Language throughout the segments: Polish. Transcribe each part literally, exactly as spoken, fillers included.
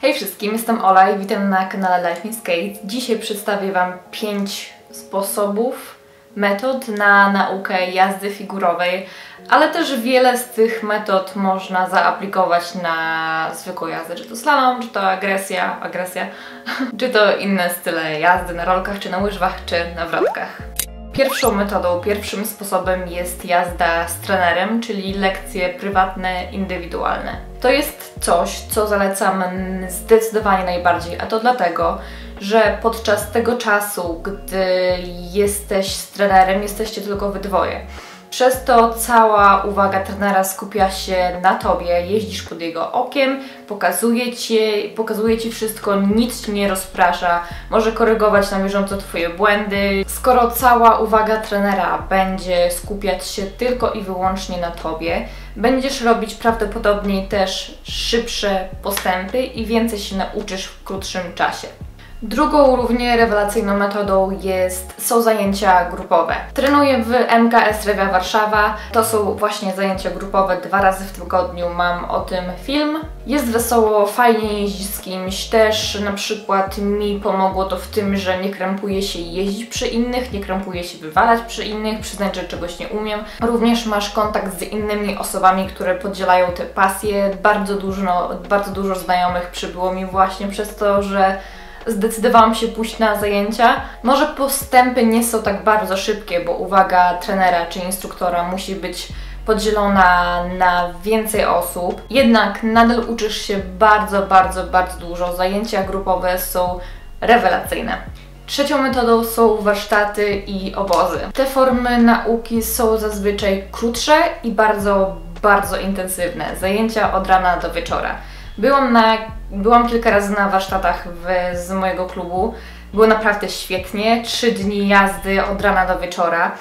Hej wszystkim, jestem Ola i witam na kanale Life in Skate. Dzisiaj przedstawię Wam pięć sposobów, metod na naukę jazdy figurowej, ale też wiele z tych metod można zaaplikować na zwykłą jazdę, czy to slalom, czy to agresja, agresja, czy to inne style jazdy na rolkach, czy na łyżwach, czy na wrotkach. Pierwszą metodą, pierwszym sposobem jest jazda z trenerem, czyli lekcje prywatne, indywidualne. To jest coś, co zalecam zdecydowanie najbardziej, a to dlatego, że podczas tego czasu, gdy jesteś z trenerem, jesteście tylko wy dwoje. Przez to cała uwaga trenera skupia się na Tobie, jeździsz pod jego okiem, pokazuje Ci, pokazuje Ci wszystko, nic Ci nie rozprasza, może korygować na bieżąco Twoje błędy. Skoro cała uwaga trenera będzie skupiać się tylko i wyłącznie na Tobie, będziesz robić prawdopodobnie też szybsze postępy i więcej się nauczysz w krótszym czasie. Drugą równie rewelacyjną metodą jest, są zajęcia grupowe. Trenuję w M K S Rewia Warszawa. To są właśnie zajęcia grupowe, dwa razy w tygodniu mam o tym film. Jest wesoło, fajnie jeździć z kimś. Też na przykład mi pomogło to w tym, że nie krępuję się jeździć przy innych, nie krępuję się wywalać przy innych, przyznać, że czegoś nie umiem. Również masz kontakt z innymi osobami, które podzielają te pasje. Bardzo dużo, bardzo dużo znajomych przybyło mi właśnie przez to, że zdecydowałam się pójść na zajęcia. Może postępy nie są tak bardzo szybkie, bo uwaga trenera czy instruktora musi być podzielona na więcej osób. Jednak nadal uczysz się bardzo, bardzo, bardzo dużo. Zajęcia grupowe są rewelacyjne. Trzecią metodą są warsztaty i obozy. Te formy nauki są zazwyczaj krótsze i bardzo, bardzo intensywne. Zajęcia od rana do wieczora. Byłam, na, byłam kilka razy na warsztatach w, z mojego klubu. Było naprawdę świetnie. Trzy dni jazdy od rana do wieczora.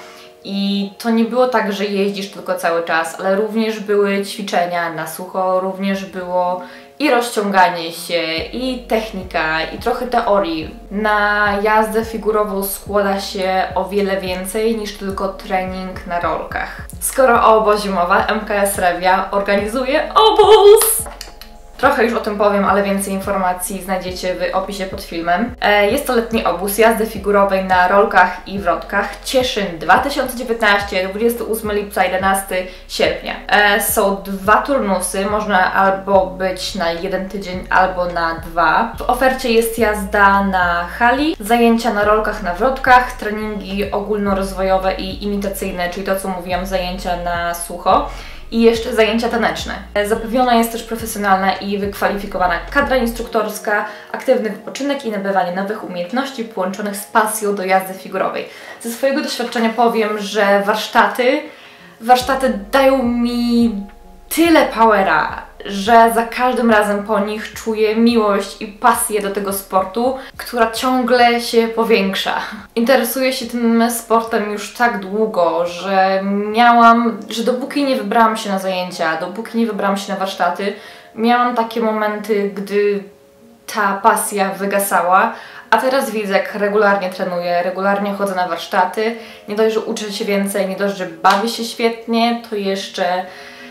I to nie było tak, że jeździsz tylko cały czas, ale również były ćwiczenia na sucho, również było i rozciąganie się, i technika, i trochę teorii. Na jazdę figurową składa się o wiele więcej niż tylko trening na rolkach. Skoro o obozie mowa, M K S Rewia organizuje obóz! Trochę już o tym powiem, ale więcej informacji znajdziecie w opisie pod filmem. Jest to letni obóz jazdy figurowej na rolkach i wrotkach. Cieszyn dwa tysiące dziewiętnaście, dwudziestego ósmego lipca, jedenastego sierpnia. Są dwa turnusy, można albo być na jeden tydzień, albo na dwa. W ofercie jest jazda na hali, zajęcia na rolkach, na wrotkach, treningi ogólnorozwojowe i imitacyjne, czyli to, co mówiłam, zajęcia na sucho. I jeszcze zajęcia taneczne. Zapewniona jest też profesjonalna i wykwalifikowana kadra instruktorska, aktywny wypoczynek i nabywanie nowych umiejętności połączonych z pasją do jazdy figurowej. Ze swojego doświadczenia powiem, że warsztaty, warsztaty dają mi tyle powera, że za każdym razem po nich czuję miłość i pasję do tego sportu, która ciągle się powiększa. Interesuję się tym sportem już tak długo, że miałam, że dopóki nie wybrałam się na zajęcia, dopóki nie wybrałam się na warsztaty, miałam takie momenty, gdy ta pasja wygasała, a teraz widzę, jak regularnie trenuję, regularnie chodzę na warsztaty, nie dość, że uczę się więcej, nie dość, że bawię się świetnie, to jeszcze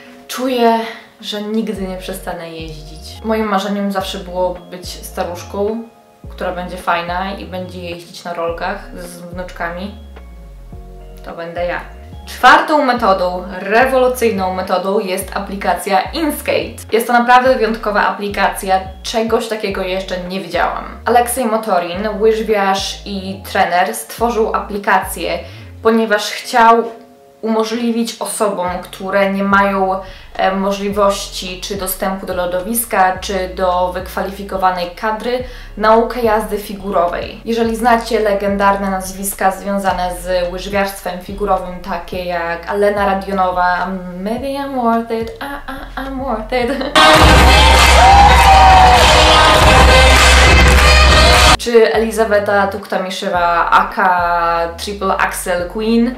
czuję, że nigdy nie przestanę jeździć. Moim marzeniem zawsze było być staruszką, która będzie fajna i będzie jeździć na rolkach z wnuczkami. To będę ja. Czwartą metodą, rewolucyjną metodą jest aplikacja InSkate. Jest to naprawdę wyjątkowa aplikacja, czegoś takiego jeszcze nie widziałam. Aleksiej Motorin, łyżwiarz i trener, stworzył aplikację, ponieważ chciał umożliwić osobom, które nie mają e, możliwości czy dostępu do lodowiska, czy do wykwalifikowanej kadry, naukę jazdy figurowej. Jeżeli znacie legendarne nazwiska związane z łyżwiarstwem figurowym, takie jak Alena Radionowa, Maybe I'm worth it, I, I, I'm worth it, czy Elizabeta Tuktamiszewa, aka Triple Axel Queen,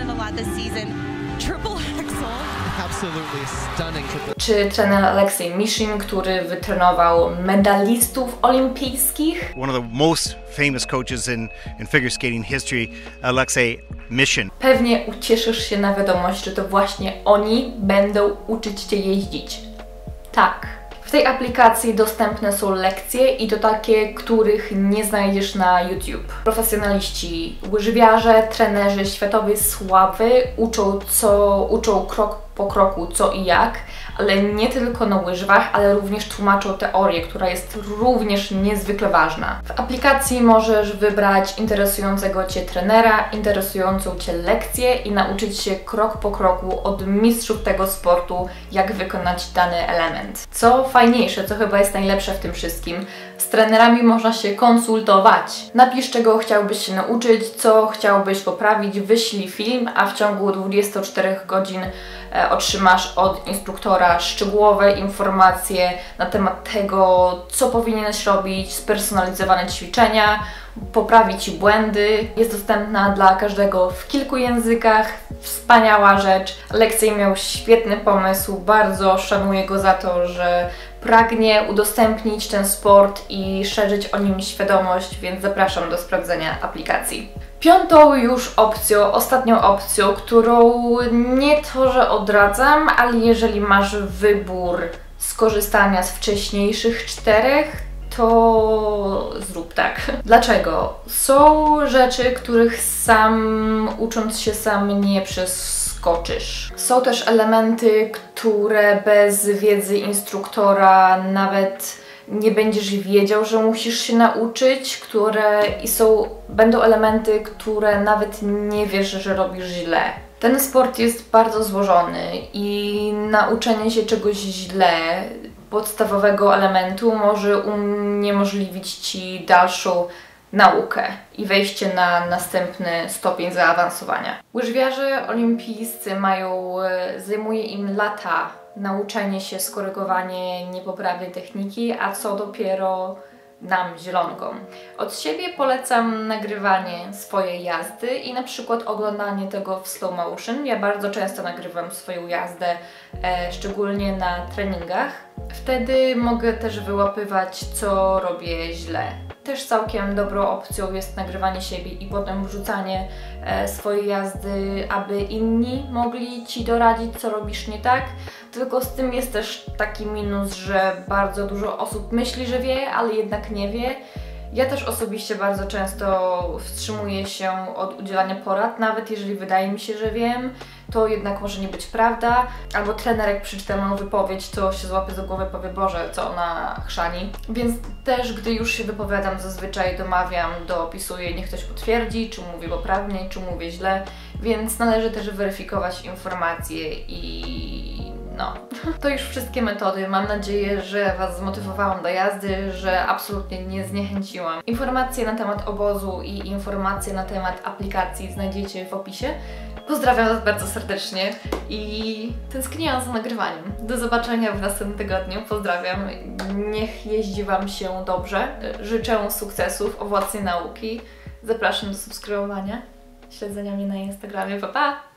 czy trener Aleksiej Mishin, który wytrenował medalistów olimpijskich. One of the most famous coaches in, in figure skating history, Aleksiej Mishin. Pewnie ucieszysz się na wiadomość, że to właśnie oni będą uczyć Cię jeździć. Tak. W tej aplikacji dostępne są lekcje i to takie, których nie znajdziesz na YouTube. Profesjonaliści, łyżwiarze, trenerzy światowej sławy uczą, co, uczą krok po kroku co i jak, ale nie tylko na łyżwach, ale również tłumaczą teorię, która jest również niezwykle ważna. W aplikacji możesz wybrać interesującego Cię trenera, interesującą Cię lekcję i nauczyć się krok po kroku od mistrzów tego sportu, jak wykonać dany element. Co fajniejsze, co chyba jest najlepsze w tym wszystkim, z trenerami można się konsultować. Napisz, czego chciałbyś się nauczyć, co chciałbyś poprawić, wyślij film, a w ciągu dwudziestu czterech godzin e, otrzymasz od instruktora szczegółowe informacje na temat tego, co powinieneś robić, spersonalizowane ćwiczenia, poprawi Ci błędy. Jest dostępna dla każdego w kilku językach. Wspaniała rzecz. Alexej miał świetny pomysł, bardzo szanuję go za to, że pragnie udostępnić ten sport i szerzyć o nim świadomość, więc zapraszam do sprawdzenia aplikacji. Piątą już opcją, ostatnią opcją, którą nie to, że odradzam, ale jeżeli masz wybór skorzystania z wcześniejszych czterech, to zrób tak. Dlaczego? Są rzeczy, których sam, ucząc się sam, nie przeskoczysz. Są też elementy, które bez wiedzy instruktora nawet nie będziesz wiedział, że musisz się nauczyć, które i są, będą elementy, które nawet nie wiesz, że robisz źle. Ten sport jest bardzo złożony i nauczenie się czegoś źle, podstawowego elementu, może uniemożliwić Ci dalszą naukę i wejście na następny stopień zaawansowania. Łyżwiarze olimpijscy mają, zajmuje im lata nauczenie się, skorygowanie niepoprawnej techniki, a co dopiero nam, zielonkom. Od siebie polecam nagrywanie swojej jazdy i na przykład oglądanie tego w slow motion. Ja bardzo często nagrywam swoją jazdę, e, szczególnie na treningach. Wtedy mogę też wyłapywać, co robię źle. Też całkiem dobrą opcją jest nagrywanie siebie i potem wrzucanie e, swojej jazdy, aby inni mogli Ci doradzić, co robisz nie tak. Tylko z tym jest też taki minus, że bardzo dużo osób myśli, że wie, ale jednak nie wie. Ja też osobiście bardzo często wstrzymuję się od udzielania porad, nawet jeżeli wydaje mi się, że wiem, to jednak może nie być prawda. Albo trener, jak przeczyta moją wypowiedź, to się złapie za głowę i powie, Boże, co ona chrzani. Więc też, gdy już się wypowiadam, zazwyczaj domawiam, dopisuję, niech ktoś potwierdzi, czy mówię poprawnie, czy mówię źle. Więc należy też weryfikować informacje i no. To już wszystkie metody. Mam nadzieję, że Was zmotywowałam do jazdy, że absolutnie nie zniechęciłam. Informacje na temat obozu i informacje na temat aplikacji znajdziecie w opisie. Pozdrawiam Was bardzo serdecznie i tęskniłam za nagrywaniem. Do zobaczenia w następnym tygodniu. Pozdrawiam. Niech jeździ Wam się dobrze. Życzę sukcesów, owocnej nauki. Zapraszam do subskrybowania, śledzenia mnie na Instagramie. Pa, pa!